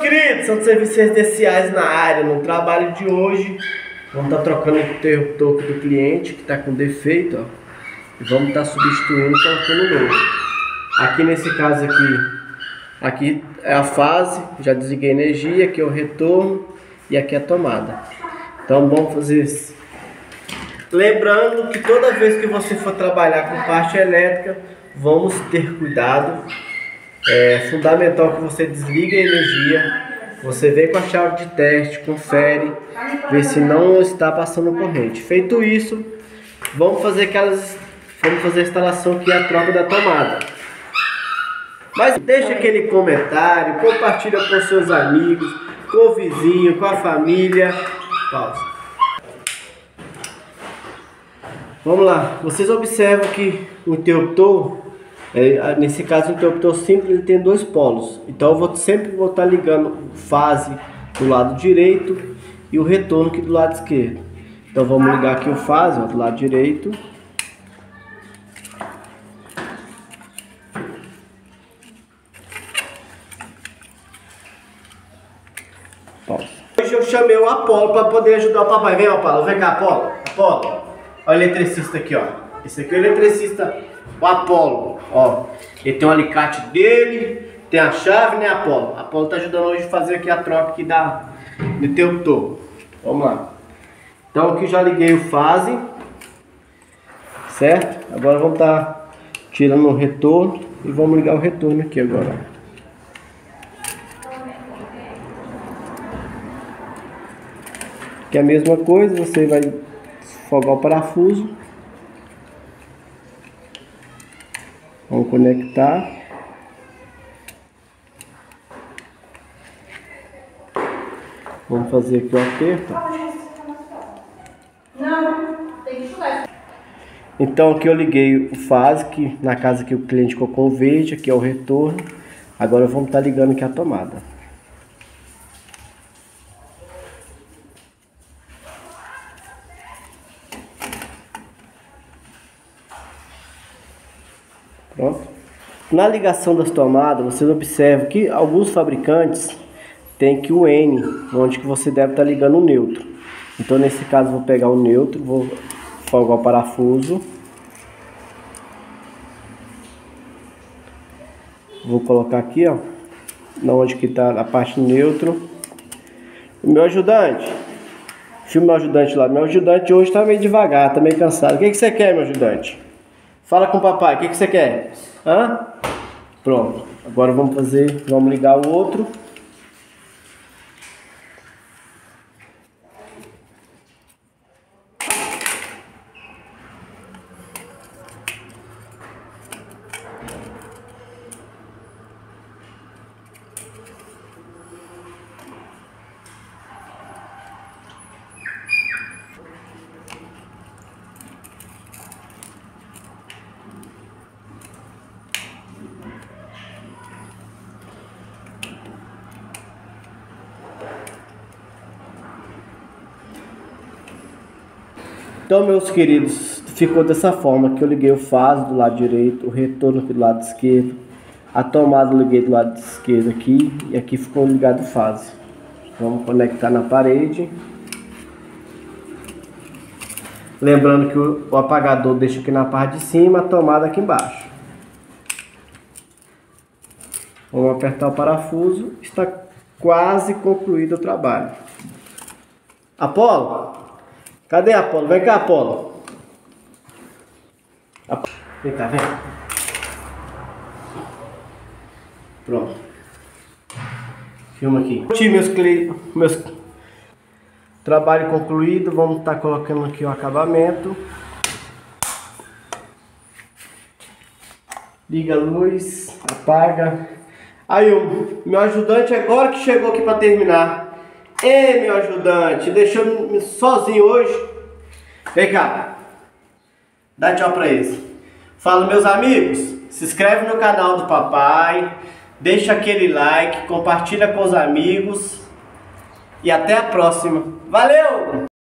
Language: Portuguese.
queridos, são serviços residenciais na área. No trabalho de hoje, vamos estar trocando o interruptor do cliente que está com defeito, ó, e vamos estar substituindo e colocando novo. Aqui nesse caso aqui é a fase, já desliguei a energia, aqui é o retorno e aqui é a tomada. Então vamos fazer isso. Lembrando que toda vez que você for trabalhar com parte elétrica, vamos ter cuidado. É fundamental que você desligue a energia, você vem com a chave de teste, confere, vê se não está passando corrente. Feito isso, vamos fazer a instalação que é a troca da tomada. Mas deixa aquele comentário, compartilha com seus amigos, com o vizinho, com a família. Pausa. Vamos lá, vocês observam que o interruptor, nesse caso o interruptor simples, ele tem dois polos. Então eu sempre vou estar ligando fase do lado direito e o retorno aqui do lado esquerdo. Então vamos ligar aqui o fase, ó, do lado direito. Pausa. Hoje eu chamei o Apolo para poder ajudar o papai. Vem, Apolo, vem cá, Apolo. Apolo, olha o eletricista aqui, ó. Esse aqui é o eletricista, o Apolo, ó. Ele tem um alicate dele, tem a chave, né, Apolo? Apolo tá ajudando hoje a fazer aqui a troca aqui do interruptor. Vamos lá. Então aqui já liguei o fase, certo? Agora vamos estar tirando o retorno e vamos ligar o retorno aqui agora. Que é a mesma coisa, você vai folgar o parafuso. Vamos conectar. Vamos fazer aqui o aperto. Então aqui eu liguei o fase, que na casa que o cliente colocou o verde, aqui é o retorno. Agora vamos estar ligando aqui a tomada. Pronto. Na ligação das tomadas, vocês observam que alguns fabricantes tem que o N, onde que você deve estar ligando o neutro. Então nesse caso vou pegar o neutro, vou folgar o parafuso, vou colocar aqui, ó, onde que está a parte neutro. O meu ajudante, filma meu ajudante lá. Meu ajudante hoje está meio devagar, está meio cansado. O que você quer, meu ajudante? Fala com o papai, o que você quer? Hã? Pronto, agora vamos ligar o outro. Então, meus queridos, ficou dessa forma, que eu liguei o fase do lado direito, o retorno aqui do lado esquerdo, a tomada eu liguei do lado esquerdo aqui, e aqui ficou ligado o fase. Vamos conectar na parede. Lembrando que o apagador deixa aqui na parte de cima, a tomada aqui embaixo. Vamos apertar o parafuso, está quase concluído o trabalho. Apolo? Cadê Apolo? Vem cá, Apolo. Vem cá, vem. Pronto. Filma aqui. Meus trabalho concluído. Vamos estar colocando aqui o acabamento. Liga a luz, apaga. Aí o meu ajudante agora que chegou aqui para terminar. Ei, meu ajudante, deixou-me sozinho hoje. Vem cá, dá tchau pra eles. Fala, meus amigos, se inscreve no canal do papai, deixa aquele like, compartilha com os amigos e até a próxima. Valeu!